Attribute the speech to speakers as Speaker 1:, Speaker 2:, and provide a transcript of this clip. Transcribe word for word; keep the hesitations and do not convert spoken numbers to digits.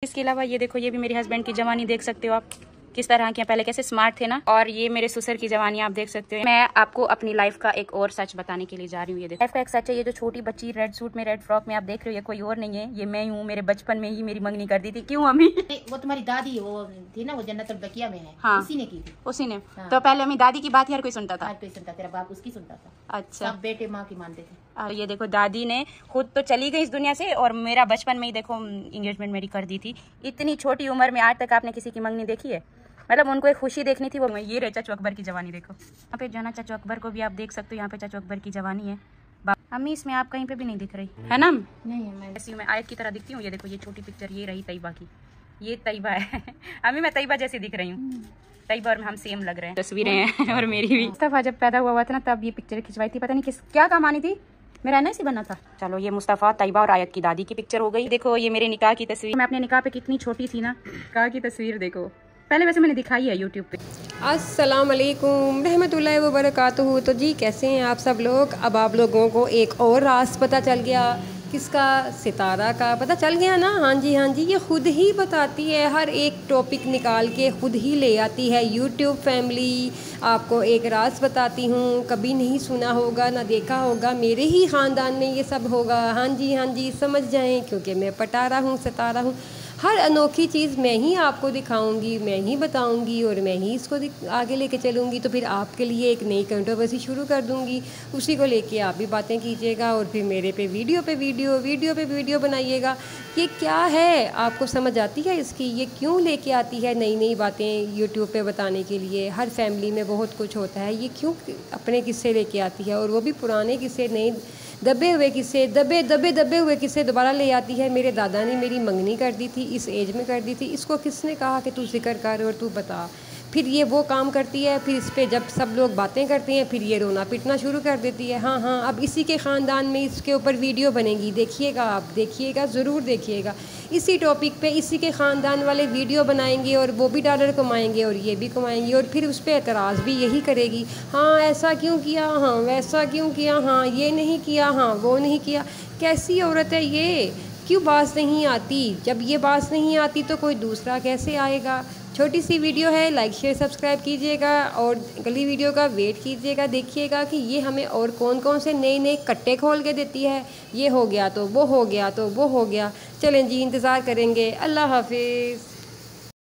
Speaker 1: इसके अलावा ये देखो, ये भी मेरे हस्बैंड की जवानी देख सकते हो आप, किस तरह के पहले कैसे स्मार्ट थे ना। और ये मेरे ससुर की जवानी आप देख सकते हो। मैं आपको अपनी लाइफ का एक और सच बताने के लिए जा रही हूँ। ये देखो, लाइफ का एक सच है। ये जो छोटी बच्ची रेड सूट में, रेड फ्रॉक में आप देख रहे हो, ये कोई और नहीं है, ये मैं हूँ। मेरे बचपन में ही मेरी मंगनी कर दी थी। क्यों अम्मी?
Speaker 2: वो तुम्हारी दादी वो थी ना, वो जन्नतुल बकिया में है।
Speaker 1: हाँ,
Speaker 2: उसी ने की थी।
Speaker 1: उसी ने।
Speaker 2: हाँ।
Speaker 1: तो पहले अम्मी दादी की बात हर कोई सुनता था।
Speaker 2: हर कोई सुनता, तेरा बाप उसकी सुनता था।
Speaker 1: अच्छा,
Speaker 2: सब बेटे माँ की मानते थे।
Speaker 1: और ये देखो, दादी ने खुद तो चली गई इस दुनिया से, और मेरा बचपन में ही देखो एंगेजमेंट मेरी कर दी थी। इतनी छोटी उम्र में आज तक आपने किसी की मंगनी देखी है? मतलब उनको एक खुशी देखनी थी। वो ये रहे चाचू अकबर की जवानी देखो। यहाँ पे जाना, चाचू अकबर को भी आप देख सकते हो। यहाँ पे चाचू अकबर की जवानी है। अम्मी इसमें आप कहीं पे भी नहीं दिख रही है ना?
Speaker 2: नहीं है, मैं
Speaker 1: ऐसी मैं आयत की तरह दिखती हूँ। ये देखो, ये छोटी पिक्चर ये रही तैयबा की, ये तैयबा है। अम्मी मैं तैयबा जैसी दिख रही हूँ। तैयबा और हम सेम लग रहे हैं। तस्वीरें हैं और मेरी भी। मुस्तफा जब पैदा हुआ हुआ था ना, तब ये पिक्चर खिंचवाई थी। पता नहीं किस क्या काम आनी थी, मेरा एन आई सी बनना था। चलो, ये मुस्तफा, तैयबा और आयत की दादी की पिक्चर हो गई। देखो, ये मेरे निकाह की तस्वीर। मैं अपने निकाह पे कितनी छोटी थी ना। निकाह की तस्वीर देखो, पहले वैसे मैंने दिखाई है यूट्यूब पे।
Speaker 3: अस्सलाम वालेकुम रहमतुल्लाहि व बरकातुहू। तो जी कैसे हैं आप सब लोग? अब आप लोगों को एक और राज पता चल गया। किसका? सितारा का पता चल गया ना। हाँ जी, हाँ जी, ये खुद ही बताती है, हर एक टॉपिक निकाल के खुद ही ले आती है। यूट्यूब फैमिली, आपको एक राज बताती हूँ, कभी नहीं सुना होगा ना देखा होगा, मेरे ही ख़ानदान में ये सब होगा। हाँ जी, हाँ जी, समझ जाएं, क्योंकि मैं पटारा हूँ, सितारा हूँ। हर अनोखी चीज़ मैं ही आपको दिखाऊंगी, मैं ही बताऊंगी और मैं ही इसको आगे लेके चलूंगी। तो फिर आपके लिए एक नई कंट्रोवर्सी शुरू कर दूंगी, उसी को लेके आप भी बातें कीजिएगा और फिर मेरे पे वीडियो पे वीडियो वीडियो पे वीडियो बनाइएगा। ये क्या है, आपको समझ आती है इसकी? ये क्यों लेके आती है नई नई बातें यूट्यूब पे बताने के लिए? हर फैमिली में बहुत कुछ होता है, ये क्यों अपने किस्से लेके आती है? और वो भी पुराने किस्से, नए दबे हुए किस्से, दबे दबे दबे हुए किस्से दोबारा ले आती है। मेरे दादा ने मेरी मंगनी कर दी थी, इस एज में कर दी थी, इसको किसने कहा कि तू जिक्र कर और तू बता? फिर ये वो काम करती है, फिर इस पे जब सब लोग बातें करते हैं फिर ये रोना पिटना शुरू कर देती है। हाँ हाँ, अब इसी के ख़ानदान में इसके ऊपर वीडियो बनेगी, देखिएगा आप, देखिएगा, ज़रूर देखिएगा। इसी टॉपिक पे इसी के ख़ानदान वाले वीडियो बनाएंगे और वो भी डॉलर कमाएंगे और ये भी कमाएंगे, और फिर उस पर एतराज़ भी यही करेगी। हाँ ऐसा क्यों किया, हाँ वैसा क्यों किया, हाँ ये नहीं किया, हाँ वो नहीं किया। कैसी औरत है ये? क्यों बात नहीं आती? जब ये बात नहीं आती तो कोई दूसरा कैसे आएगा? छोटी सी वीडियो है, लाइक शेयर सब्सक्राइब कीजिएगा और अगली वीडियो का वेट कीजिएगा। देखिएगा कि ये हमें और कौन कौन से नए नए कट्टे खोल के देती है। ये हो गया तो वो हो गया तो वो हो गया। चलें जी, इंतज़ार करेंगे। अल्लाह हाफिज़।